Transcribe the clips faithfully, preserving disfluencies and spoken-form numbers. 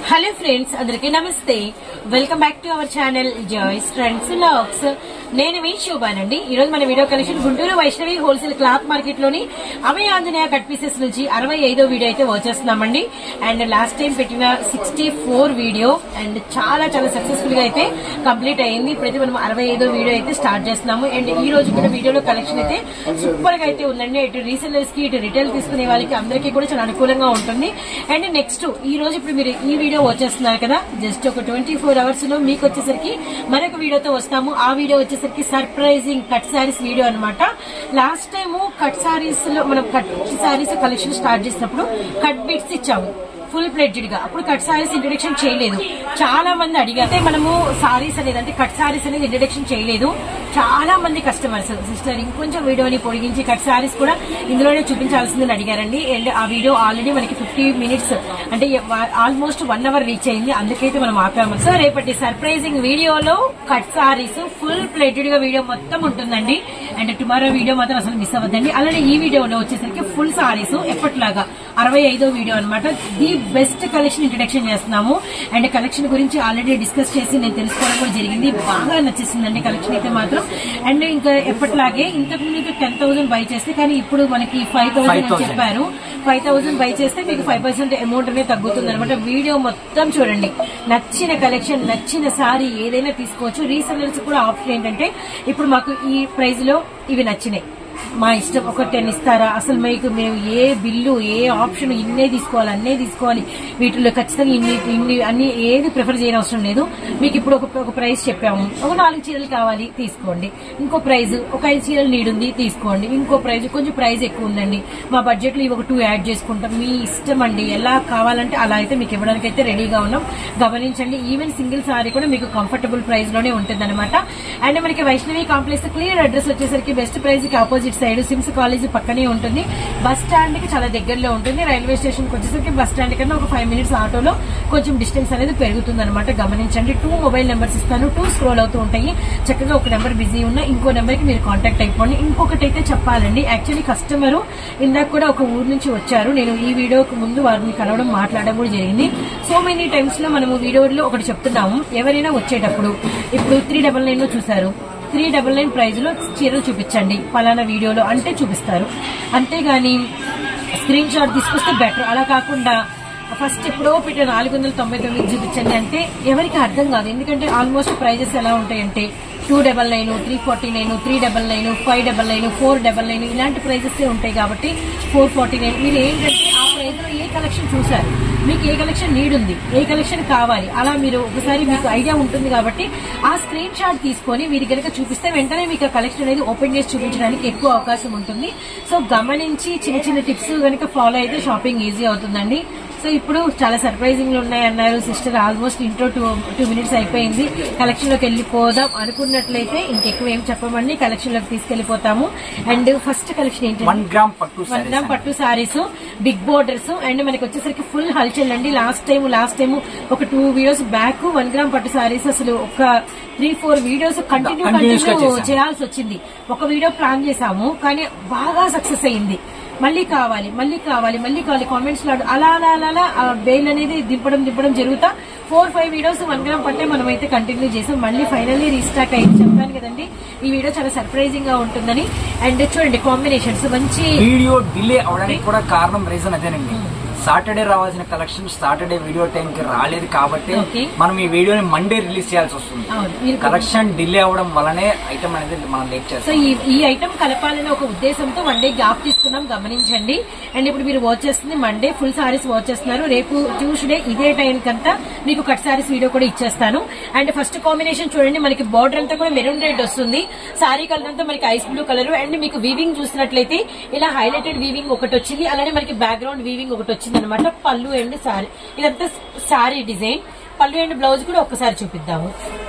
Hello friends, అందరికీ నమస్తే. Welcome back to our channel joys trends vlogs. నేను మీ శోభానండి. ఈ రోజు మన video collection Guntur Vaishnavi wholesale cloth market లోని అభయ ఆంజనేయ కట్ పీసెస్ నుంచి అరవై ఐదో వీడియో అయితే వచ్చేస్తున్నామండి. అండ్ లాస్ట్ టైం పెట్టిన సిక్స్టీ ఫోర్ వీడియో అండ్ చాలా చాలా సక్సెస్ఫుల్ గా అయితే కంప్లీట్ అయింది. ఇప్పుడైతే మనం అరవై ఐదో వీడియో అయితే స్టార్ట్ చేస్తున్నాము. అండ్ ఈ రోజు కూడా వీడియోలో కలెక్షన్ అయితే సూపర్ గా అయితే ఉందండి. ఇటు రీసెల్లర్స్ కి ఇటు రిటైల్ తీసుకునే వాళ్ళకి అందరికీ కూడా చాలా అనుకూలంగా ఉంటుంది. అండ్ నెక్స్ట్ ఈ రోజు ఇప్పుడు మీరు ఈ వీడియో వచ్చేస్తున్నారు కదా, జస్ట్ ఒక ట్వంటీ ఫోర్ అవర్స్ లో మీకు వచ్చేసరికి మరొక వీడియోతో వస్తాము. ఆ వీడియో వచ్చేసరికి సర్ప్రైజింగ్ కట్ సారీస్ వీడియో అనమాట. లాస్ట్ టైమ్ కట్ సారీస్ లో మనం కట్ సారీస్ కలెక్షన్ స్టార్ట్ చేసినప్పుడు కట్ బిట్స్ ఇచ్చాము ఫుల్ ప్లెడ్జ్డ్ గా. అప్పుడు కట్ సారీస్ ఇంట్రొడక్షన్ చేయలేదు. చాలా మంది అడిగితే మనము సారీస్ అనేది అంటే కట్ సారీస్ అనేది ఇంట్రొడక్షన్ చేయలేదు. చాలా మంది కస్టమర్స్ సిస్టర్ ఇంకొంచెం వీడియోని పొడిగించి కట్ సారీస్ కూడా ఇందులోనే చూపించాల్సిందని అడిగారండి. అండ్ ఆ వీడియో ఆల్రెడీ మనకి ఫిఫ్టీ మినిట్స్ అంటే ఆల్మోస్ట్ వన్ అవర్ రీచ్ అయింది. అందుకైతే మనం ఆపాము. సో రేపటి సర్ప్రైజింగ్ వీడియోలో కట్ సారీస్ ఫుల్ ప్లెడ్జ్డ్ గా వీడియో మొత్తం ఉంటుందండి. అండ్ టుమారో వీడియో మాత్రం అసలు మిస్ అవ్వద్దండి. అలానే ఈ వీడియోలో వచ్చేసరికి ఫుల్ సారీస్ ఎప్పటిలాగా అరవై ఐదో వీడియో అనమాట. ది బెస్ట్ కలెక్షన్ ఇంట్రొడక్షన్ చేస్తున్నాము. అండ్ కలెక్షన్ గురించి ఆల్రెడీ డిస్కస్ చేసి నేను తెలుసుకోవడం కూడా జరిగింది. బాగా నచ్చేసిందండి కలెక్షన్ అయితే మాత్రం. అండ్ ఇంకా ఎప్పటిలాగే ఇంతకు ముందు టెన్ థౌసండ్ బై చేస్తే కానీ ఇప్పుడు మనకి ఫైవ్ థౌసండ్ అని చెప్పారు. ఫైవ్ థౌసండ్ బై చేస్తే మీకు ఫైవ్ పర్సెంట్ అమౌంట్ అనేది తగ్గుతుంది అనమాట. వీడియో మొత్తం చూడండి. నచ్చిన కలెక్షన్ నచ్చిన సారీ ఏదైనా తీసుకోవచ్చు. రీసెల్లర్స్ కూడా ఆప్షన్ ఏంటంటే ఇప్పుడు మాకు ఈ ప్రైస్ లో ఇవి నచ్చినాయి, మా ఇష్టం ఒక టెన్ ఇస్తారా, అసలు మీకు మేము ఏ బిల్లు ఏ ఆప్షన్ ఇన్నే తీసుకోవాలి అన్నే తీసుకోవాలి, వీటిలో ఖచ్చితంగా ఇన్ని ఇన్ని అన్ని ఏది ప్రిఫర్ చేయని అవసరం లేదు. మీకు ఇప్పుడు ఒక ఒక ప్రైస్ చెప్పాము, ఒక నాలుగు చీరలు కావాలి తీసుకోండి, ఇంకో ప్రైజ్ ఒక ఐదు చీరలు నీడ్ ఉంది తీసుకోండి, ఇంకో ప్రైజ్ కొంచెం ప్రైజ్ ఎక్కువ ఉందండి మా బడ్జెట్ లో ఇవి ఒక టూ యాడ్ చేసుకుంటాం, మీ ఇష్టం అండి. ఎలా కావాలంటే అలా అయితే మీకు ఇవ్వడానికి అయితే రెడీగా ఉన్నాం. గమనించండి, ఈవెన్ సింగిల్ సారీ కూడా మీకు కంఫర్టబుల్ ప్రైస్ లోనే ఉంటుంది అనమాట. అండ్ మనకి వైష్ణవి కాంప్లెక్స్ క్లియర్ అడ్రస్ వచ్చేసరికి బెస్ట్ ప్రైజ్ కి ఆపోజిట్ సైడ్ సిమ్స్ కాలేజ్ పక్కనే ఉంటుంది. బస్ స్టాండ్ కి చాలా దగ్గరలో ఉంటుంది. రైల్వే స్టేషన్ కి వచ్చేసరికి బస్ స్టాండ్ కన్నా ఒక ఫైవ్ మినిట్స్ ఆటోలో కొంచెం డిస్టెన్స్ అనేది పెరుగుతుంది అనమాట. గమనించండి. టూ మొబైల్ నెంబర్స్ ఇస్తాను, టూ స్క్రోల్ అవుతూ ఉంటాయి. చక్కగా ఒక నెంబర్ బిజీ ఉన్నా ఇంకో నెంబర్ కి మీరు కాంటాక్ట్ అయిపోండి. ఇంకొకటి అయితే చెప్పాలండి, యాక్చువల్లీ కస్టమర్ ఇందాక కూడా ఒక ఊరు నుంచి వచ్చారు. నేను ఈ వీడియోకి ముందు వారిని కలవడం మాట్లాడడం కూడా జరిగింది. సో మెనీ టైమ్స్ లో మనము వీడియోలో ఒకటి చెప్తున్నాము, ఎవరైనా వచ్చేటప్పుడు ఇప్పుడు త్రీ డబల్ నైన్ లో చూసారు, త్రీ డబల్ నైన్ ప్రైజ్ లో చీరలు చూపించండి పలానా వీడియోలో అంటే చూపిస్తారు. అంతేగాని స్క్రీన్ షాట్ తీసుకొస్తే బెటర్. అలా కాకుండా ఫస్ట్ ఎప్పుడో పెట్టే నాలుగు వందల తొంభై తొమ్మిది చూపించండి అంటే ఎవరికి అర్థం కాదు. ఎందుకంటే ఆల్మోస్ట్ ప్రైజెస్ ఎలా ఉంటాయంటే two double nine three forty nine three double nine five double nine four double nine ఇలాంటి ప్రైజెస్ ఉంటాయి. కాబట్టి ఫోర్ ఫార్టీ నైన్ మీరు ఏంటంటే ఆ ప్రైజ్ లో ఏ కలెక్షన్ చూసారు, మీకు ఏ కలెక్షన్ నీడ్ ఉంది, ఏ కలెక్షన్ కావాలి, అలా మీరు ఒకసారి మీకు ఐడియా ఉంటుంది. కాబట్టి ఆ స్క్రీన్ షాట్ తీసుకొని వీరి కనుక చూపిస్తే వెంటనే మీకు ఆ కలెక్షన్ అనేది ఓపెన్ చేసి చూపించడానికి ఎక్కువ అవకాశం ఉంటుంది. సో గమనించి చిన్న చిన్న టిప్స్ కనుక ఫాలో అయితే షాపింగ్ ఈజీ అవుతుందండి. సో ఇప్పుడు చాలా సర్ప్రైజింగ్ ఉన్నాయి అన్నారు sister. Almost intro two two minutes అయిపోయింది. కలెక్షన్ లోకి వెళ్ళిపోదాం అనుకున్నట్లయితే ఇంకెక్కువ ఏం చెప్పమండి, కలెక్షన్ లోకి తీసుకెళ్లిపోతాము. అండ్ ఫస్ట్ కలెక్షన్ ఏంటి, వన్ గ్రామ్ పట్టు వన్ గ్రామ్ పట్టు సారీస్, బిగ్ బోర్డర్స్. అండ్ మనకి వచ్చేసరికి ఫుల్ హల్చల్ అండి. లాస్ట్ టైం లాస్ట్ టైం ఒక two videos back one gram పట్టు సారీస్ అసలు ఒక three four videos continue continue చేయాల్సి వచ్చింది. ఒక వీడియో ప్లాన్ చేశాము కానీ బాగా సక్సెస్ అయింది. మళ్ళీ కావాలి మళ్ళీ కావాలి మళ్ళీ కావాలి కామెంట్స్ లో అలా అలా అలా బెయిల్ అనేది దింపడం దింపడం జరుగుతా four five videos one gram పట్టే మనం అయితే కంటిన్యూ చేసాం. మళ్ళీ ఫైనల్లీ రీస్టాక్ అయింది. చెప్పాను కదండి ఈ వీడియో చాలా సర్ప్రైజింగ్ గా ఉంటుందని. అండ్ చూడండి కాంబినేషన్స్ మంచి. వీడియో డిలే అవడానికి కూడా కారణం రీజన్ అదేనండి. సాటర్డే రావాల్సిన కలెక్షన్ సాటర్డే వీడియో టైం కి రాలేదు కాబట్టి మనం ఈ వీడియోని మండే రిలీజ్ చేయాల్సి వస్తుంది. కలెక్షన్ డిలే అవడం వల్లనే ఐటమ్ అనేది మనం లేట్ చేస్తాం. సో ఈ ఐటమ్ కలపాలని ఒక ఉద్దేశంతో వన్ డే గ్యాప్ తీసుకున్నాం. గమనించండి. అండ్ ఇప్పుడు మీరు వాచ్ చేస్తుంది మండే ఫుల్ సారీస్ వాచ్ చేస్తున్నారు. రేపు ట్యూస్డే ఇదే టైం కంతా మీకు కట్ సారీస్ వీడియో కూడా ఇచ్చేస్తాను. అండ్ ఫస్ట్ కాంబినేషన్ చూడండి, మనకి బార్డర్ అంతా కూడా మెరూన్ రెడ్ వస్తుంది. సారీ కలర్ అంతా మనకి ఐస్ బ్లూ కలర్. అండ్ మీకు వీవింగ్ చూసినట్లయితే ఇలా హైలైటెడ్ వీవింగ్ ఒకటి వచ్చింది. అలానే మనకి బ్యాక్గ్రౌండ్ వీవింగ్ ఒకటి వచ్చింది అనమాట. పళ్ళు అండ్ సారీ ఇదంతా సారీ డిజైన్. పళ్ళు అండ్ బ్లౌజ్ కూడా ఒక్కసారి చూపిద్దాము.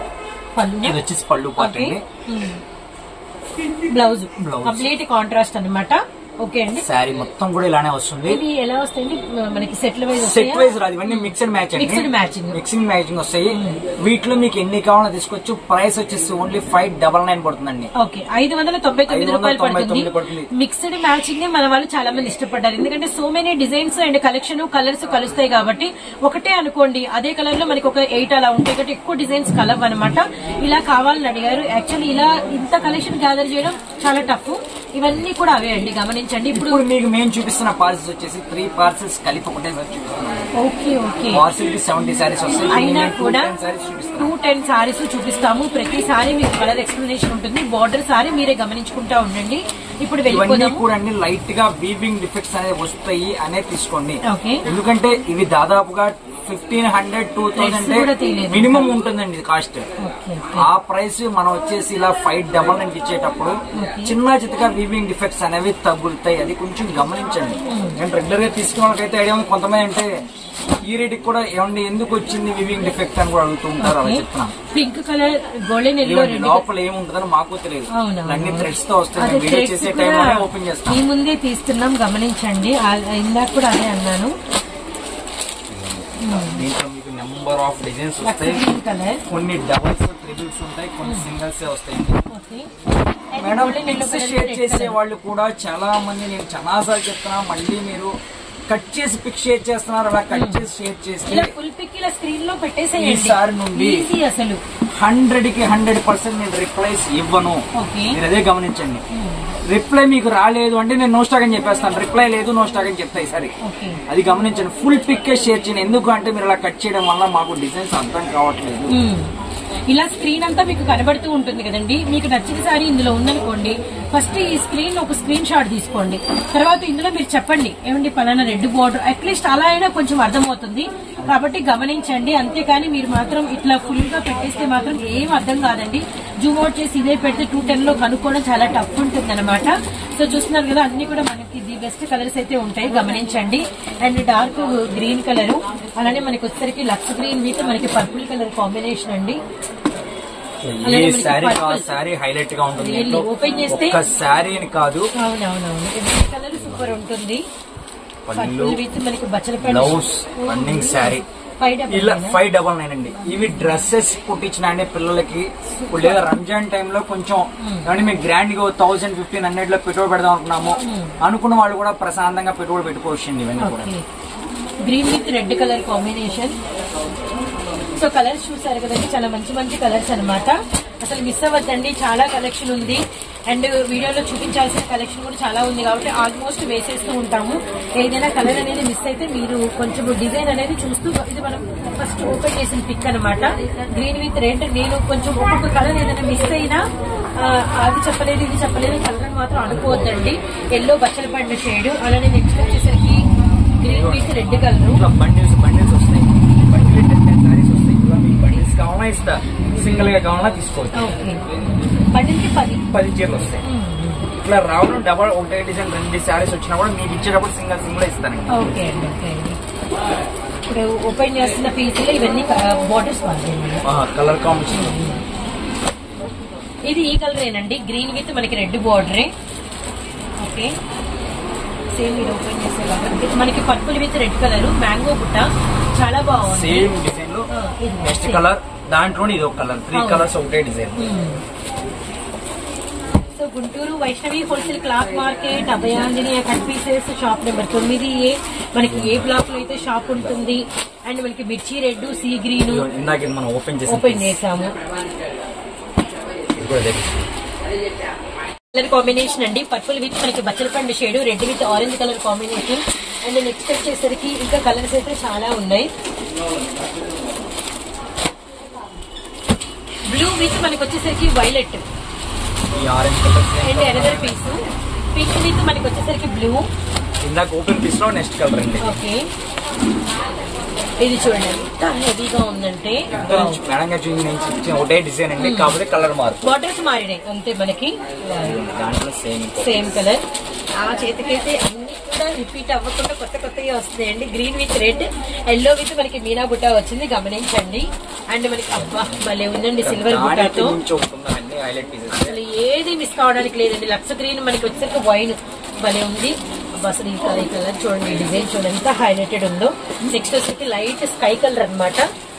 పళ్ళు వచ్చేసి పళ్ళు పార్ట్, బ్లౌజ్ కంప్లీట్ కాంట్రాస్ట్ అనమాట. ఓకే అండి. శారీ మొత్తం కూడా ఇలానే వస్తుంది. ఇది ఎలా వస్తాయండి మనకి సెట్ల వైజ్ సెట్ వైజ్ రాదు, ఇవన్నీ మిక్స్డ్ మ్యాచ్ అండి. మిక్స్డ్ మ్యాచింగ్ మిక్సింగ్ మ్యాచింగ్ వస్తాయి. వీటిలో మీకు ఎన్ని కావాలో తీసుకోవచ్చు. ప్రైస్ వచ్చేసి ఓన్లీ ఫైవ్ డబల్ నైన్ పడుతుందండి. ఓకే, ఐదు వందల తొంభై తొమ్మిది రూపాయలు పడుతుంది. మిక్స్డ్ మ్యాచింగ్ మన వాళ్ళు చాలా మంది ఇష్టపడ్డారు, ఎందుకంటే so many designs and collection colours కలుస్తాయి కాబట్టి. ఒకటే అనుకోండి అదే కలర్ లో మనకి ఒక ఎయిట్ అలా ఉంటాయి కాబట్టి ఎక్కువ డిజైన్స్ కలవ్ అనమాట. ఇలా కావాలని అడిగారు. యాక్చువల్లీ ఇలా ఇంత కలెక్షన్ గ్యాదర్ చేయడం చాలా టఫ్. ఇవన్నీ కూడా అవే అండి, గమనించండి. ఇప్పుడు మీకు మేము చూపిస్తున్న పార్సల్స్ వచ్చేసి త్రీ పార్సల్స్ కలిపి ఒకటే చూపిస్తున్నాం. ఓకే ఓకే, పార్సల్ కి సెవెంటీ సారీస్ వస్తాయి. అయినా కూడా టూ టెన్ సారీస్ చూపిస్తాము. ప్రతి సారీ మీకు కలర్ ఎక్స్ప్లెనేషన్ ఉంటుంది. బార్డర్ సారీ మీరే గమనించుకుంటా ఉండండి. ఇప్పుడు వెళ్ళిపోదాము. కూడా లైట్ గా వీవింగ్ డిఫెక్ట్స్ అనేది వస్తాయి అనేది తీసుకోండి. ఓకే, ఎందుకంటే ఇవి దాదాపుగా fifteen hundred two thousand minimum ఉంటుందండి కాస్ట్. ఆ ప్రైస్ మనం వచ్చేసి ఇలా ఫైవ్ డబల్ నైన్ ఇచ్చేటప్పుడు చిన్న చిత్తగా వీవింగ్ డిఫెక్ట్స్ అనేవి తగ్గుతాయి. అది కొంచెం గమనించండి. నేను రెగ్యులర్ గా తీసుకున్న వాళ్ళకైతే ఐడియా ఉంది. కొంతమంది అంటే ఈ రేటుకి కూడా ఏమండి ఎందుకు వచ్చింది వివింగ్ డిఫెక్ట్ అని కూడా అడుగుతూ ఉంటారు. అలా చెప్తున్నాను. పింక్ కలర్ గోల్డెన్ ఎల్లో లోపల ఏముంటుందని మాకు తెలియదు. అన్ని థ్రెడ్స్ తో వస్తాయి. వీడియో చేసే టైం ఓపెన్ చేస్తాం. ఈ ముందే తీస్తున్నాం, గమనించండి. ఇందాక కూడా అదే అన్నాను. దీంట్లో మీకు నెంబర్ ఆఫ్ డిజైన్స్ వస్తాయి. కొన్ని డబల్స్ ట్రిపుల్స్ ఉంటాయి, కొన్ని సింగిల్స్ వస్తాయి. మేడం పిక్స్ షేర్ చేసే వాళ్ళు కూడా చాలా మంది, నేను చాలా సార్లు చెప్తున్నా, మళ్ళీ మీరు కట్ చేసి పిక్ షేర్ చేస్తున్నారు. అలా కట్ చేసి షేర్ చేసి ఫుల్ పిక్ ఇలా స్క్రీన్ లో పెట్టేసేయండి. ఈసారి నుండి అసలు హండ్రెడ్ కి హండ్రెడ్ పర్సెంట్ నేను రిప్లైస్ ఇవ్వను. మీరు అదే గమనించండి. రిప్లై మీకు రాలేదు అంటే నేను నో స్టాక్ అని చెప్పేస్తాను. రిప్లై లేదు నో స్టాక్ అని చెప్తా ఈసారి. అది గమనించండి. ఫుల్ పిక్ షేర్ చేయండి. ఎందుకు అంటే మీరు అలా కట్ చేయడం వల్ల మాకు డిజైన్స్ అర్థం కావట్లేదు. ఇలా స్క్రీన్ అంతా మీకు కనబడుతూ ఉంటుంది కదండి. మీకు నచ్చిన సారీ ఇందులో ఉందనుకోండి, ఫస్ట్ ఈ స్క్రీన్ ఒక స్క్రీన్ షాట్ తీసుకోండి. తర్వాత ఇందులో మీరు చెప్పండి ఏమండి పలానా రెడ్ బోర్డర్, అట్లీస్ట్ అలా అయినా కొంచెం అర్థమవుతుంది. కాబట్టి గమనించండి. అంతేకాని మీరు మాత్రం ఇట్లా ఫుల్ గా పెట్టేస్తే మాత్రం ఏం అర్థం కాదండి. జూమ్ అవుట్ చేసి ఇదే పెడితే టూ టెన్ లో కనుక్కోవడం చాలా టఫ్ ఉంటుంది అనమాట. సో చూస్తున్నారు కదా, అన్ని కూడా మనకి ది బెస్ట్ కలర్స్ అయితే ఉంటాయి, గమనించండి. అండ్ డార్క్ గ్రీన్ కలర్, అలానే మనకి వచ్చేసరికి లక్స్ గ్రీన్ విత్ మనకి పర్పుల్ కలర్ కాంబినేషన్ అండి. హైలైట్ గా ఉంటుంది. ఓపెన్ చేస్తే శారీ అని కాదు, అవునవునవును, కలర్ సూపర్ ఉంటుంది. విత్ మనకి బచ్చల బ్లౌజ్ రన్నింగ్ శారీ ఇలా ఫైవ్ డబల్ నైన్ అండి. ఇవి డ్రెస్సెస్ కుట్టించిన అండి పిల్లలకి. లేదా రంజాన్ టైంలో కొంచెం ఏమంటే మీకు గ్రాండ్ గా థౌసండ్ ఫిఫ్టీన్ హండ్రెడ్ లో పెట్టుబడి పెడదాం అనుకున్నాము అనుకున్న వాళ్ళు కూడా ప్రశాంతంగా పెట్టుబడి పెట్టుకోవచ్చండి. ఇవన్నీ కూడా green with red colour combination. So colours చూసారు కదండి, చాలా మంచి మంచి కలర్స్ అనమాట. అసలు మిస్ అవ్వద్దండి, చాలా కలెక్షన్ ఉంది. అండ్ వీడియోలో చూపించాల్సిన కలెక్షన్ కూడా చాలా ఉంది కాబట్టి ఆల్మోస్ట్ వేసేస్తూ ఉంటాము. ఏదైనా కలర్ అనేది మిస్ అయితే మీరు కొంచెం డిజైన్ అనేది చూస్తూ, ఇది మనం ఫస్ట్ ఓపెన్ చేసిన పిక్ అనమాట. Green with red. నేను కొంచెం ఒక్కొక్క కలర్ ఏదైనా మిస్ అయినా అది చెప్పలేదు ఇది చెప్పలేదు కలర్ మాత్రం అనుకోవద్దండి. ఎల్లో బచ్చల పండు షేడ్, అలానే నెక్స్ట్ వచ్చేసరికి green with red colour. Bundles bundles వస్తాయి. బండిల్ టెన్ టెన్ సారీస్ వస్తాయి. బండిల్స్ కావాలన్నా ఇస్తా, సింగిల్ గా కావాలన్నా తీసుకోవచ్చు. బండిల్కి పది పది చీరలు వస్తాయి. ఇట్లా రావడం డబల్ ఒకటే డిజైన్ రెండు శారీస్ వచ్చినా కూడా మీకు ఇచ్చేటప్పుడు సింగిల్ సింగిల్ ఇస్తాను. ఓకే అండి, ఓకే అండి. ఇప్పుడు ఓపెన్ చేస్తున్న పీస్ లో ఇవన్నీ బార్డర్స్ కలర్ కాంబినేషన్. ఇది ఈ కలర్ ఏనండి, గ్రీన్ విత్ మనకి రెడ్ బార్డరే. ఓకే, సేమ్ ఇది ఓపెన్ చేసే కలర్ మనకి purple with red colour, mango బుట్ట, చాలా బాగుంది. సేమ్ డిజైన్ లో నెక్స్ట్ కలర్ దాంట్లో ఇది ఒక కలర్, త్రీ కలర్స్ ఒకటే design. So Guntur Vaishnavi wholesale cloth market, Abhayanjaneya cut pieces, shop number తొమ్మిది ఏ. మనకి ఏ బ్లాక్ లో అయితే షాప్ ఉంటుంది. అండ్ మనకి మిర్చి రెడ్, సీ గ్రీన్ ఇందాక మనం ఓపెన్ చేసి ఓపెన్ చేసాము. కలర్ కాంబినేషన్ అండి, పర్పుల్ విత్ మనకి బచ్చల పండు shade, red with orange colour combination. And next వచ్చేసరికి ఇంకా కలర్స్ అయితే చాలా ఉన్నాయి. బ్లూ విత్ మనకి వచ్చేసరికి violet and another piece. Pink with మనకి వచ్చేసరికి బ్లూ. ఇందాక ఓపెన్ పీస్ లో నెక్స్ట్ కలర్ అండి. ఓకే, ఇది చూడండి ఎంత హెవీగా ఉందంటే. మేడం గారు చూపించిన ఒకటే డిజైన్ అండి, కాకపోతే కలర్ మార్పు, బార్డర్స్ మారినాయి అంతే. మనకి దాంట్లో సేమ్ సేమ్ కలర్. ఆ చేతికైతే అన్ని కూడా రిపీట్ అవ్వకుండా కొత్త కొత్తగా వస్తాయండి. Green with red, yellow with మనకి మీనా బుట్ట వచ్చింది, గమనించండి. అండ్ మనకి అబ్బా భలే ఉందండి సిల్వర్ బుట్టతో. అసలు ఏది మిస్ కావడానికి లేదండి. లక్స్ గ్రీన్ మనకి వచ్చేసరికి వైన్ భలే ఉంది. అసలు ఈ కలర్ కలర్ చూడండి, డిజైన్ చూడండి ఎంత హైలైటెడ్ ఉందో. నెక్స్ట్ వచ్చేసి లైట్ స్కై కలర్ అనమాట.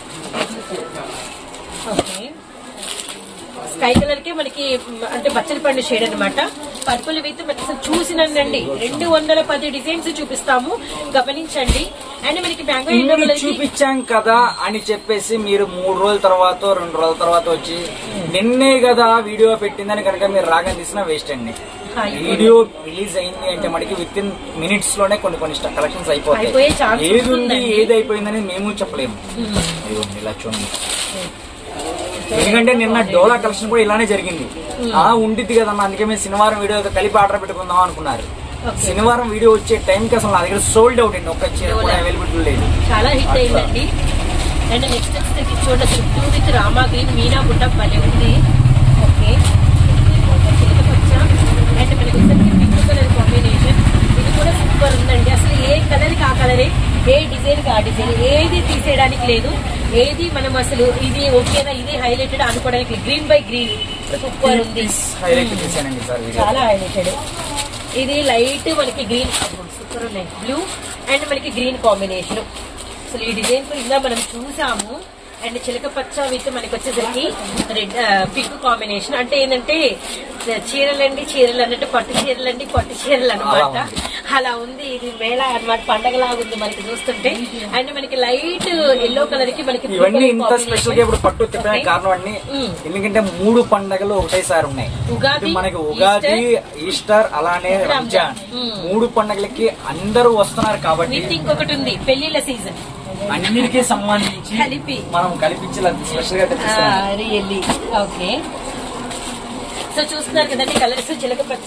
ఓకే, స్కై కలర్ కి మనకి అంటే బచ్చలి పండు షేడ్ అనమాట. పర్పుల్ విత్ మనకి చూసినండి రెండు వందల పది డిజైన్స్ చూపిస్తాము, గమనించండి. అండ్ మనకి మ్యాంగో ఎల్లో కలర్ చూపించాం కదా అని చెప్పేసి మీరు మూడు రోజుల తర్వాత రెండు రోజుల తర్వాత వచ్చి నిన్నే కదా వీడియో పెట్టిందని కనుక మీరు రాగం తీసినా వేస్ట్ అండి. వీడియో రిలీజ్ అయింది అంటే మనకి విత్ ఇన్ మినిట్స్ లోనే కొన్ని కొన్ని కలెక్షన్స్ అయిపోతాయి. ఏది ఉంది ఏది అయిపోయిందని మేము చెప్పలేము. ఇలా చూడండి, ఎందుకంటే నిన్న డోలా కలెక్షన్ కూడా ఇలానే జరిగింది. ఆ ఉండిద్ది కదమ్మా, అందుకే మేము శనివారం వీడియో కలిపి ఆర్డర్ పెట్టుకుందాం అనుకున్నారు. శనివారం వీడియో వచ్చే టైం కి అసలు నా దగ్గర సోల్డ్ అవుట్ అండి, ఒక్క చీర కూడా అవైలబిలిటీ లేదు. చాలా హిట్ అయిందండి. అండ్ నెక్స్ట్ వచ్చేసరికి చూడండి బ్లూ విత్ రామా గ్రీన్ మీనా బుట్ట భలే ఉంది. ఓకే, అండ్ మనకి పింక్ కలర్ కాంబినేషన్, ఇది కూడా సూపర్ ఉందండి. అసలు ఏ కలర్ కి ఆ కలరే, ఏ డిజైన్ కి ఆ డిజైన్, ఏది తీసేయడానికి లేదు. ఏది మనం అసలు ఇది ఓకేనా ఇది హైలైటెడ్ అనుకోవడానికి. గ్రీన్ బై గ్రీన్ సూపర్ ఉంది, చాలా హైలైటెడ్. ఇది లైట్ మనకి గ్రీన్ సూపర్ ఉన్నాయి, బ్లూ అండ్ మనకి గ్రీన్ కాంబినేషన్. అసలు ఈ డిజైన్ ఇంకా మనం చూసాము. అండ్ చిలక పచ్చ విత్ మనకి వచ్చేసరికి రెడ్ పింక్ కాంబినేషన్. అంటే ఏంటంటే చీరలండి చీరలు అన్నట్టు పట్టు చీరలండి పట్టు చీరలు అనమాట. అలా ఉంది, ఇది మేళ అనమాట, పండగలాగా ఉంది మనకి చూస్తుంటే. అండ్ మనకి లైట్ ఎల్లో కలర్ కి మనకి ఇవన్నీ ఇంత స్పెషల్ గా ఇప్పుడు పట్టు తిప్పడానికి కారణం అన్ని ఎందుకంటే మూడు పండగలు ఒకటేసారి ఉన్నాయి. ఉగాది మనకి ఉగాది, ఈస్టర్, అలానే రంజాన్, మూడు పండగలకి అందరూ వస్తున్నారు కాబట్టి. ఇంకొకటి ఉంది పెళ్లిళ్ళ సీజన్, అన్నిటికీ సంబంధించి కలిపి మనం కలిపించాలి స్పెషల్ గా. Really okay. సో చూస్తున్నారు కదండి కలర్స్, చిలక పచ్చ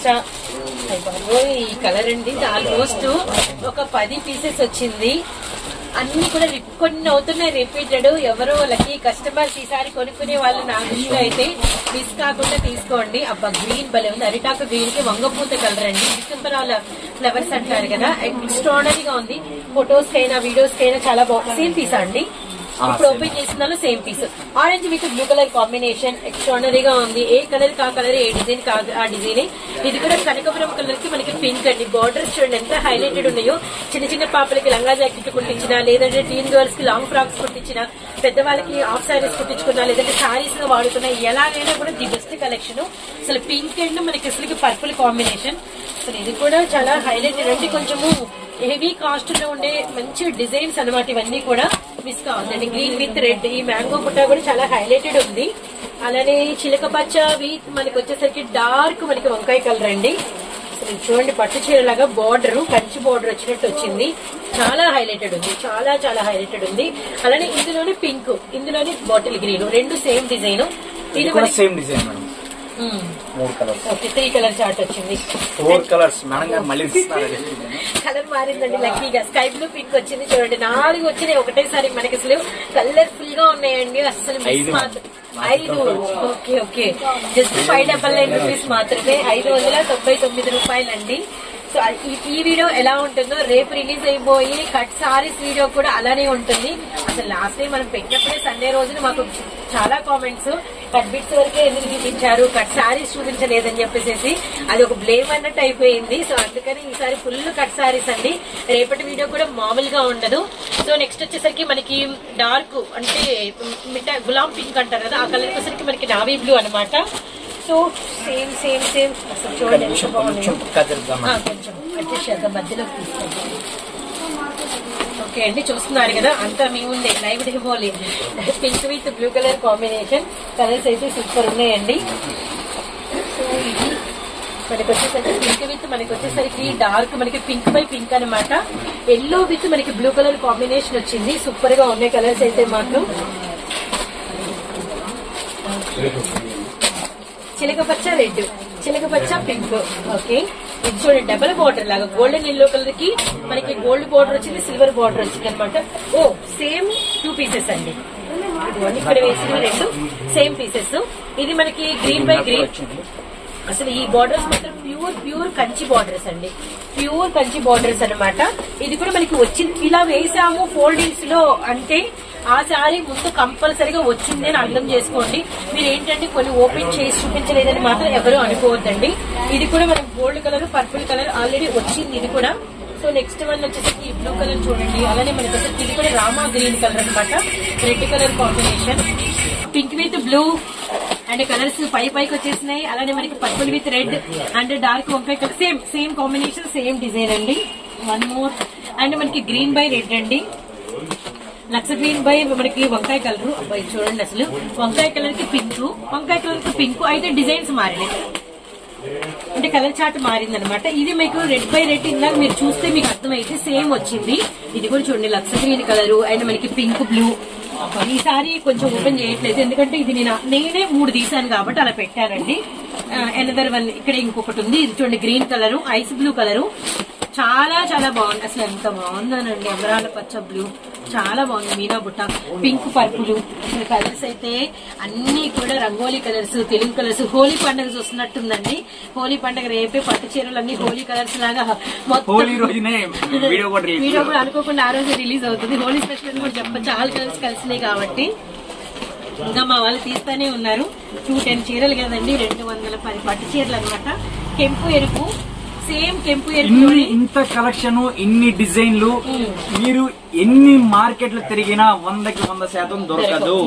ఈ కలర్ అండి ఆల్మోస్ట్ ఒక పది పీసెస్ వచ్చింది. అన్ని కూడా కొన్ని అవుతున్నాయి రిపీటెడ్. ఎవరో లక్కీ కస్టమర్స్ ఈసారి కొనుక్కునే వాళ్ళు నా దృష్టిలో అయితే మిస్ కాకుండా తీసుకోండి. అబ్బా గ్రీన్ భలే ఉంది, అరిటాకు గ్రీన్ కి వంగపూత కలర్ అండి. డిసెంబర్ ఫ్లవర్స్ అంటారు కదా, ఎక్స్ట్రాడనరీగా ఉంది. ఫొటోస్ కైనా వీడియోస్ కైనా చాలా బాగుంది. సేమ్ పీస్ అండి, ఇప్పుడు ఓపెన్ చేసిన same piece. Orange with blue colour combination ఎక్స్ట్రాడనరీగా ఉంది. ఏ కలర్ కా కలర్, ఏ డిజైన్ కా ఆ డిజైన్. ఇది కూడా కనకపురం కలర్ కి మనకి పింక్ అండి. బార్డర్స్ చూడండి ఎంత హైలైటెడ్ ఉన్నాయో. చిన్న చిన్న పాపలకి లంగా జాకెట్ కుట్టించిన, లేదంటే టీన్ గర్ల్స్ కి లాంగ్ ఫ్రాక్స్ కుట్టించిన, పెద్దవాళ్ళకి హాఫ్ సారీస్ కుట్టించుకున్నా, లేదంటే సారీస్ గా వాడుకున్నా, ఎలాగైనా కూడా ది బెస్ట్ కలెక్షన్. అసలు పింక్ అండ్ మనకి అసలు పర్పుల్ కాంబినేషన్. అసలు ఇది కూడా చాలా హైలైటెడ్ అంటే కొంచెము హెవీ కాస్ట్ లో ఉండే మంచి డిజైన్స్ అనమాట. ఇవన్నీ కూడా మిస్ కావద్దండి. గ్రీన్ విత్ రెడ్, ఈ మ్యాంగో బుట్ట కూడా చాలా హైలైటెడ్ ఉంది. అలానే చిలక పచ్చ విత్ మనకి వచ్చేసరికి డార్క్ మనకి వంకాయ కలర్ అండి. అసలు చూడండి పట్టు చీరలాగా బార్డర్, కంచి బార్డర్ వచ్చినట్టు వచ్చింది. చాలా హైలైటెడ్ ఉంది, చాలా చాలా హైలైటెడ్ ఉంది. అలానే ఇందులోనే పింక్, ఇందులోనే బాటిల్ గ్రీన్, రెండు సేమ్ డిజైన్. ఇది కూడా సేమ్ డిజైన్ మేడం. మూడు colours, okay three colour chart వచ్చింది. ఫోర్ కలర్స్ మేడం గారు మళ్ళీ కలర్ మారిందండి లక్కీగా. స్కై బ్లూ పింక్ వచ్చింది చూడండి, నాలుగు వచ్చినాయి ఒకటేసారి. మనకి అసలు కలర్ఫుల్ గా ఉన్నాయండి. అసలు మిస్ మాత్రం ఐదు. Okay okay, just five double nine rupees మాత్రమే, ఐదు వందల తొంభై తొమ్మిది రూపాయలండి. సో ఈ వీడియో ఎలా ఉంటుందో రేపు రిలీజ్ అయిపోయి కట్ సారీస్ వీడియో కూడా అలానే ఉంటుంది. అసలు లాస్ట్ టైం మనం పెట్టినప్పుడే సండే రోజున మాకు చాలా కామెంట్స్, కట్ బిట్స్ వరకే ఎందుకు చూపించారు, కట్ సారీస్ చూపించలేదని చెప్పేసి అది ఒక బ్లేమ్ అన్నట్టు అయిపోయింది. సో అందుకని ఈసారి ఫుల్ కట్ సారీస్ అండి. రేపటి వీడియో కూడా మామూలుగా ఉండదు. సో నెక్స్ట్ వచ్చేసరికి మనకి డార్క్ అంటే మిఠా గులాం పింక్ అంటారు కదా, ఆ కలర్ వచ్చేసరికి మనకి నావీ బ్లూ అనమాట. సో సేమ్ సేమ్ సేమ్ అసలు చూడండి ఎంత బాగుంది. కొంచెం అడ్జస్ట్ చేద్దాం, మధ్యలోకి తీసుకోండి. ఓకే అండి, చూస్తున్నారు కదా అంతా మీ ఉంది లైవ్ డిపోలి. Pink with blue colour combination, colours అయితే సూపర్ ఉన్నాయండి. సో ఇది మనకి వచ్చేసరికి పింక్ విత్ మనకి వచ్చేసరికి డార్క్ మనకి పింక్ బై పింక్ అనమాట. ఎల్లో విత్ మనకి బ్లూ కలర్ కాంబినేషన్ వచ్చింది. సూపర్ గా ఉన్నాయి కలర్స్ అయితే మాత్రం. చిలక పచ్చ రెడ్, చిలక పచ్చ పింక్. ఓకే, ఇది చూడండి డబల్ బార్డర్ లాగా గోల్డెన్ ఎల్లో కలర్ కి మనకి గోల్డ్ బార్డర్ వచ్చింది, సిల్వర్ బార్డర్ వచ్చింది అనమాట. ఓ సేమ్ టూ పీసెస్ అండి, ఇక్కడ వేసిన రెండు సేమ్ పీసెస్. ఇది మనకి గ్రీన్ బై గ్రీన్. అసలు ఈ బార్డర్స్ మాత్రం ప్యూర్ ప్యూర్ కంచి బార్డర్స్ అండి, ప్యూర్ కంచి బార్డర్స్ అనమాట. ఇది కూడా మనకి వచ్చింది ఇలా వేసాము ఫోల్డింగ్స్ లో అంటే ఆ శారీ ముందు కంపల్సరీగా వచ్చింది అని అర్థం చేసుకోండి. మీరు ఏంటంటే కొన్ని ఓపెన్ చేసి చూపించలేదని మాత్రం ఎవరు అనుకోవద్దండి. ఇది కూడా మనకి gold colour, purple colour already వచ్చింది ఇది కూడా. సో నెక్స్ట్ వన్ వచ్చేసరికి బ్లూ కలర్ చూడండి. అలానే మనకి వచ్చేసరికి ఇది కూడా రామా గ్రీన్ కలర్ అనమాట, red colour combination. Pink with blue and colours పై పైకి వచ్చేసినాయి. అలానే మనకి purple with red and dark వంకాయ colour, same same combination, same design అండి. వన్ మోర్ అండ్ మనకి గ్రీన్ బై రెడ్ అండి, లక్స్ గ్రీన్ బై మనకి వంకాయ కలర్. అబ్బాయి చూడండి, అసలు వంకాయ కలర్ కి పింక్, వంకాయ కలర్ కి పింక్, అయితే డిజైన్స్ మారినాయి అంటే కలర్ చార్ట్ మారింది అనమాట. ఇది మీకు రెడ్ బై రెడ్ ఇందాక మీరు చూస్తే మీకు అర్థమైతే సేమ్ వచ్చింది. ఇది కూడా చూడండి, లక్స్ గ్రీన్ కలర్ అండ్ మనకి పింక్ బ్లూ. ఈసారి కొంచెం ఓపెన్ చేయట్లేదు ఎందుకంటే ఇది నేను నేనే మూడు తీసాను కాబట్టి అలా పెట్టానండి. ఎనదర్ వన్ ఇక్కడ ఇంకొకటి ఉంది, ఇది చూడండి green colour, ice blue colour, చాలా చాలా బాగుంది. అసలు ఎంత బాగుందనండి, ఎమరాల్డ్ పచ్చ బ్లూ చాలా బాగుంది. మీనా బుట్ట పింక్ పర్పుల్, అసలు కలర్స్ అయితే అన్ని కూడా రంగోలీ కలర్స్, తెలుగు కలర్స్. హోలీ పండుగ చూస్తున్నట్టుందండి. హోలీ పండుగ రేపే పట్టు చీరలు అన్ని హోలీ కలర్స్ లాగా వీడియో కూడా అనుకోకుండా ఆ రోజు రిలీజ్ అవుతుంది. హోలీ స్పెషల్ కూడా చెప్పచ్చు, చాలా కలర్స్ కలిసినాయి కాబట్టి. ఇంకా మా వాళ్ళు తీస్తానే ఉన్నారు. టూ టెన్ చీరలు కదండి, రెండు వందల పది పట్టు చీరలు అనమాట. కెంపు ఎరుపు, సేమ్ కెంపు ఎరుపు. ఇంత కలెక్షన్, ఇన్ని డిజైన్లు మీరు ఎన్ని మార్కెట్లు తిరిగినా వందకి వంద శాతం దొరకదు.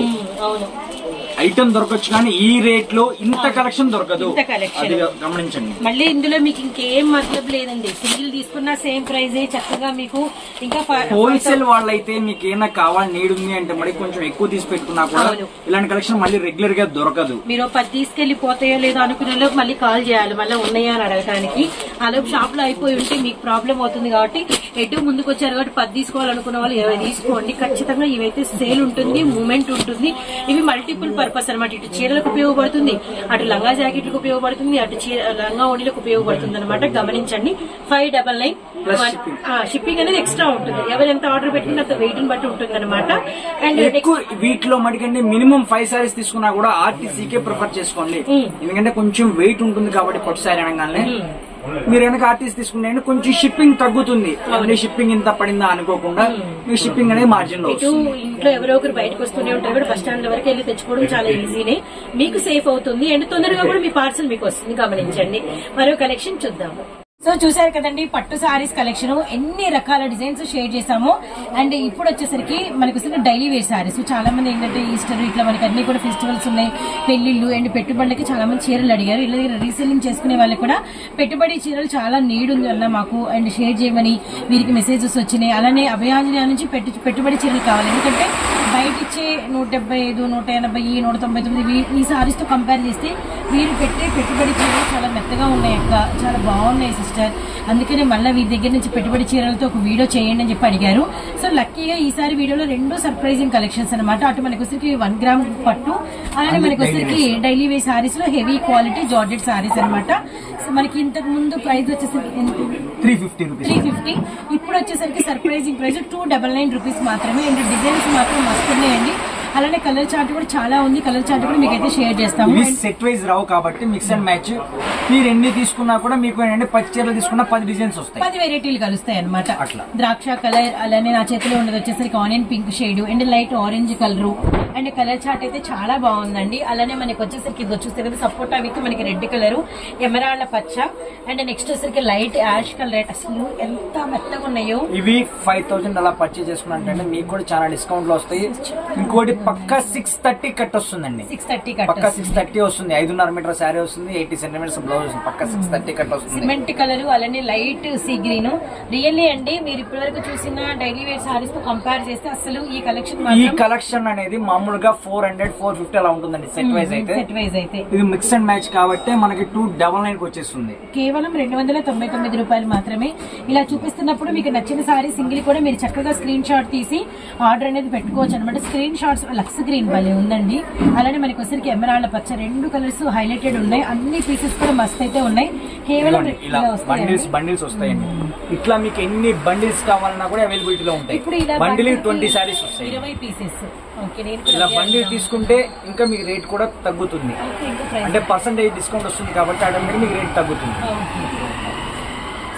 ఐటమ్ దొరకచ్చు కానీ ఈ రేట్ లో ఇంత కలెక్షన్ దొరకదు, గమనించండి. మళ్ళీ ఇందులో మీకు ఇంకేం మతలబ్ లేదండి, సింగిల్ తీసుకున్న సేమ్ ప్రైజ్ చక్కగా మీకు. ఇంకా హోల్సేల్ వాళ్ళైతే మీకు ఏమైనా కావాలి నీడ్ ఉంది అంటే మరి కొంచెం ఎక్కువ తీసి పెట్టుకున్నా కూడా ఇలాంటి కలెక్షన్ మళ్ళీ రెగ్యులర్ గా దొరకదు. మీరు పది తీసుకెళ్లిపోతాయో లేదో అనుకునే లోపు మళ్ళీ కాల్ చేయాలి, మళ్ళీ ఉన్నాయా అని అడగడానికి. అలాగే షాప్ లో అయిపోయి ఉంటే మీకు ప్రాబ్లం అవుతుంది కాబట్టి ఎటు ముందుకు వచ్చారు కాబట్టి పది తీసుకోవాలనుకున్న వాళ్ళు ఇరవై తీసుకోండి. ఖచ్చితంగా ఇవైతే సేల్ ఉంటుంది, మూమెంట్ ఉంటుంది. ఇవి మల్టిపుల్ పర్పస్ అనమాట. ఇటు చీరలకు ఉపయోగపడుతుంది, అటు లంగా జాకెట్లకు ఉపయోగపడుతుంది, అటు లంగా ఓణీలకు ఉపయోగపడుతుంది అనమాట. గమనించండి. ఫైవ్ డబల్ నైన్ షిప్పింగ్ అనేది ఎక్స్ట్రా ఉంటుంది. ఎవరు ఎంత ఆర్డర్ పెట్టుకుంటే అంత వెయిట్ బట్టి ఉంటుంది అనమాట. అండ్ వీటిలో మటుకండి మినిమం ఫైవ్ సారీస్ తీసుకున్నా కూడా ఆర్టీసీకే ప్రిఫర్ చేసుకోండి, ఎందుకంటే కొంచెం వెయిట్ ఉంటుంది కాబట్టి పట్టు సారీ అనగానే. మీరు కనుక ఆర్టీసీ తీసుకుంటే కొంచెం షిప్పింగ్ తగ్గుతుంది, షిప్పింగ్ ఇంత పడిందా అనుకోకుండా మీకు షిప్పింగ్ అనేది మార్జిన్ లో. ఇంట్లో ఎవరో ఒకరు బయటకు వస్తూనే ఉంటారు కూడా, బస్ స్టాండ్ వరకు వెళ్ళి తెచ్చుకోవడం చాలా ఈజీనే, మీకు సేఫ్ అవుతుంది అండ్ తొందరగా కూడా మీ పార్సల్ మీకు వస్తుంది. గమనించండి. మరో కలెక్షన్ చూద్దాము. సో చూసారు కదండి పట్టు సారీస్ కలెక్షన్, ఎన్ని రకాల డిజైన్స్ షేర్ చేసాము. అండ్ ఇప్పుడు వచ్చేసరికి మనకు వస్తుంది డైలీ వేర్ సారీస్. చాలా మంది ఏంటంటే ఈస్టర్ ఇట్లా మనకి అన్ని కూడా ఫెస్టివల్స్ ఉన్నాయి, పెళ్లిళ్ళు అండ్ పెట్టుబడులకి చాలా మంది చీరలు అడిగారు. ఇలా దగ్గర రీసేలింగ్ చేసుకునే వాళ్ళకి కూడా పెట్టుబడి చీరలు చాలా నీడ్ ఉంది అన్న మాకు, అండ్ షేర్ చేయమని వీరికి మెసేజెస్ వచ్చినాయి. అలానే అభయాంజనేయ నుంచి పెట్టు పెట్టుబడి చీరలు కావాలి, ఎందుకంటే బయట ఇచ్చే నూట డెబ్బై ఐదు నూట ఎనభై నూట తొంభై తొమ్మిది ఈ సారీస్ తో కంపేర్ చేస్తే వీరు పెట్టే పెట్టుబడి చీరలు చాలా మెత్తగా ఉన్నాయి అక్క, చాలా బాగున్నాయి సిస్టర్. అందుకనే మళ్ళీ వీరి దగ్గర నుంచి పెట్టుబడి చీరలతో ఒక వీడియో చేయండి అని చెప్పి అడిగారు. సో లక్కీగా ఈసారి వీడియోలో రెండు సర్ప్రైజింగ్ కలెక్షన్స్ అనమాట. అటు మనకి వచ్చరికి వన్ గ్రామ్ పట్టు, అలానే మనకి వచ్చరికి డైలీ వేర్ సారీస్ లో హెవీ క్వాలిటీ జార్జెట్ సారీస్ అనమాట. సో మనకి ఇంతకు ముందు ప్రైస్ వచ్చేసరికి త్రీ ఫిఫ్టీ త్రీ ఫిఫ్టీ ఇప్పుడు వచ్చేసరికి surprising price two double nine rupees మాత్రమే. అండ్ డిజైన్స్ మాత్రం వస్తున్నాయండి. అలానే కలర్ చార్ట్ కూడా చాలా ఉంది, కలర్ చార్ట్ కూడా మీకు అయితే షేర్ చేస్తాము. సెట్ వైజ్ రావు కాబట్టి మిక్స్ అండ్ మ్యాచ్ మీరు ఎన్ని తీసుకున్నా కూడా మీకు ఏంటంటే పది చీరలు తీసుకున్నా పది డిజైన్స్ వస్తాయి, పది వెరైటీలు కలుస్తాయి అనమాట. ద్రాక్ష కలర్, అలానే నా చేతిలో ఉన్నది వచ్చేసరికి onion pink shade and light orange colour. And colour chart అయితే చాలా బాగుందండి. అలానే మనకి వచ్చేసరికి ఇది వచ్చేసరికి కదా సపోటా విత్ మనకి రెడ్ కలర్, ఎమరాల్డ్ పచ్చ అండ్ నెక్స్ట్ వచ్చేసరికి లైట్ యాష్ కలర్. అసలు ఎంత మెత్తగా ఉన్నాయో. ఇవి ఫైవ్ థౌసండ్ అలా పర్చేజ్ చేసుకున్నట్టే మీకు కూడా చాలా డిస్కౌంట్ లో వస్తాయి. ఇంకోటి పక్కా సిక్స్ థర్టీ కట్ వస్తుందండి, సిక్స్ థర్టీ పక్కా సిక్స్ థర్టీ వస్తుంది. ఐదున్నర మీటర్ శారీ వస్తుంది, ఎయిటీ సెంటీమీటర్స్ బ్లౌజ్ వస్తుంది, పక్కా సిక్స్ థర్టీ కట్ వస్తుంది. సిమెంట్ కలర్ అలానే లైట్ సీ గ్రీన్. రియల్లీ అండి మీరు ఇప్పటి వరకు చూసిన డైలీ వేర్ సారీస్ తో కంపేర్ చేస్తే అసలు ఈ కలెక్షన్ ఈ కలెక్షన్ అనేది మామూలుగా ఫోర్ హండ్రెడ్ ఫోర్ ఫిఫ్టీ అలా ఉంటుందండి సెట్ వైజ్ అయితే. సెట్ వైజ్ అయితే ఇది మిక్స్ అండ్ మ్యాచ్ కాబట్టి మనకి టూ డబల్ నైన్ కి వచ్చేస్తుంది. కేవలం రెండు వందల తొంభై తొమ్మిది రూపాయలు మాత్రమే. ఇలా చూపిస్తున్నప్పుడు మీకు నచ్చిన సారీ సింగిల్ కూడా మీరు చక్కగా స్క్రీన్ షాట్ తీసి ఆర్డర్ అనేది పెట్టుకోవచ్చు అనమాట. స్క్రీన్ షాట్స్ లక్స్ గ్రీన్ భలే ఉందండి. అలానే మనకి వచ్చరికి ఎమరాల్డ్ పచ్చ రెండు కలర్స్ హైలైటెడ్ ఉన్నాయి. అన్ని పీసెస్ కూడా మస్త్ అయితే ఉన్నాయి. కేవలం బండిల్స్ బండిల్స్ వస్తాయండి. ఇట్లా మీకు ఎన్ని బండిల్స్ కావాలన్నా కూడా అవైలబిలిటీలో ఉంటాయి. ఇప్పుడు ఇలా బండిల్ ట్వంటీ సారీస్ వస్తాయి, ఇరవై పీసెస్. ఇలా బండిల్ తీసుకుంటే ఇంకా మీకు రేట్ కూడా తగ్గుతుంది, అంటే పర్సంటేజ్ డిస్కౌంట్ వస్తుంది కాబట్టి ఆటోమేటిక్ మీకు రేట్ తగ్గుతుంది.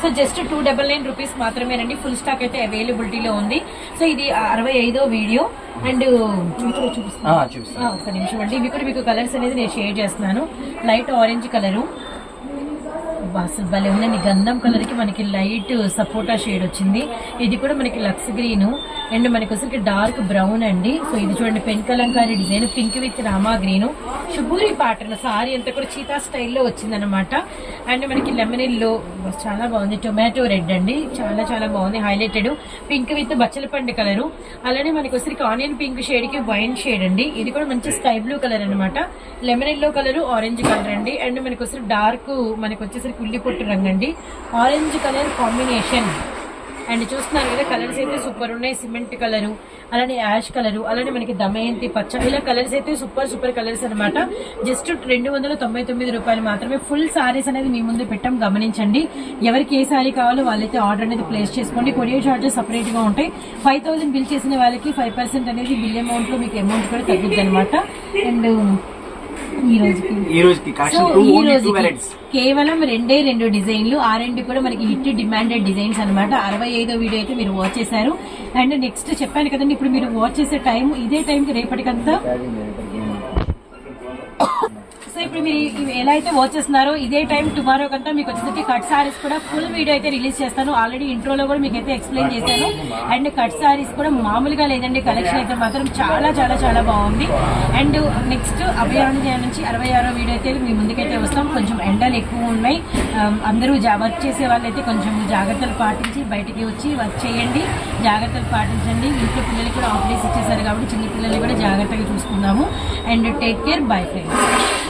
So just two double nine rupees మాత్రమేనండి. ఫుల్ స్టాక్ అయితే అవైలబిలిటీలో ఉంది. సో ఇది అరవై ఐదో వీడియో అండ్ చూపిస్తాను ఒక్క నిమిషం అండి. ఇవి కూడా మీకు కలర్స్ అనేది నేను షేర్ చేస్తున్నాను. లైట్ ఆరెంజ్ కలరు అసలు భలే ఉందండి. గంధం కలర్ కి మనకి లైట్ సపోటా షేడ్ వచ్చింది. ఇది కూడా మనకి లక్స్ గ్రీన్ అండ్ మనకి వచ్చరికి డార్క్ బ్రౌన్ అండి. సో ఇది చూడండి pen kalamkari design, pink with రామా గ్రీన్, షుబూరి ప్యాటర్న్, సారీ అంతా కూడా చీతా స్టైల్లో వచ్చింది అనమాట. అండ్ మనకి లెమన్ ఎల్లో చాలా బాగుంది. టొమాటో రెడ్ అండి, చాలా చాలా బాగుంది. హైలైటెడ్ పింక్ విత్ బచ్చల పండు కలరు. అలానే మనకి వచ్చరికి ఆనియన్ పింక్ షేడ్ కి వైన్ షేడ్ అండి. ఇది కూడా మంచి స్కై బ్లూ కలర్ అనమాట. Lemon yellow colour, orange colour అండి. అండ్ మనకి వచ్చరికి డార్క్ మనకి వచ్చేసరికి ఉల్లి పొట్టు రంగు అండి. ఆరెంజ్ కలర్ కాంబినేషన్ అండ్ చూస్తున్నారు కదా కలర్స్ అయితే సూపర్ ఉన్నాయి. సిమెంట్ కలరు, అలానే యాష్ కలరు, అలానే మనకి దమయంతి పచ్చ, ఇలా కలర్స్ అయితే సూపర్ సూపర్ కలర్స్ అనమాట. జస్ట్ రెండు వందల తొంభై తొమ్మిది రూపాయలు మాత్రమే. ఫుల్ సారీస్ అనేది మీ ముందు పెట్టాం, గమనించండి. ఎవరికి ఏ సారీ కావాలో వాళ్ళైతే ఆర్డర్ అనేది ప్లేస్ చేసుకోండి. కొరియర్ చార్జెస్ సపరేట్ గా ఉంటాయి. ఫైవ్ థౌసండ్ బిల్ చేసిన వాళ్ళకి ఫైవ్ పర్సెంట్ అనేది బిల్ అమౌంట్ లో మీకు అమౌంట్ కూడా తగ్గుద్ది అనమాట. అండ్ ఈ రోజుకి ఈ రోజుకి కేవలం రెండే రెండు డిజైన్లు, ఆ రెండు కూడా మనకి హిట్ డిమాండెడ్ డిజైన్స్ అనమాట. అరవై ఐదో వీడియో అయితే మీరు వాచ్ చేశారు. అండ్ నెక్స్ట్ చెప్పాను కదండి, ఇప్పుడు మీరు వాచ్ చేసే టైం ఇదే టైంకి రేపటికంతా. సో ఇప్పుడు మీరు ఎలా అయితే వాచ్ చేస్తున్నారో ఇదే టైం టుమారో కంతా మీకు వచ్చేసరికి కట్ సారీస్ కూడా ఫుల్ వీడియో అయితే రిలీజ్ చేస్తాను. ఆల్రెడీ ఇంట్రోలో కూడా మీకు అయితే ఎక్స్ప్లెయిన్ చేశాను. అండ్ కట్ సారీస్ కూడా మామూలుగా లేదండి, కలెక్షన్ అయితే మాత్రం చాలా చాలా చాలా బాగుంది. అండ్ నెక్స్ట్ అభయాన్ని నుంచి అరవై ఆరో వీడియో అయితే మీ ముందుకైతే వస్తాం. కొంచెం ఎండలు ఎక్కువ ఉన్నాయి, అందరూ వర్క్ చేసే వాళ్ళైతే కొంచెం జాగ్రత్తలు పాటించి బయటికి వచ్చి వర్క్ చేయండి, జాగ్రత్తలు పాటించండి. ఇంట్లో పిల్లలకి కూడా ఆఫ్ డేస్ ఇచ్చేసారు కాబట్టి చిన్న పిల్లల్ని కూడా జాగ్రత్తగా చూసుకుందాము. And take care, bye friends.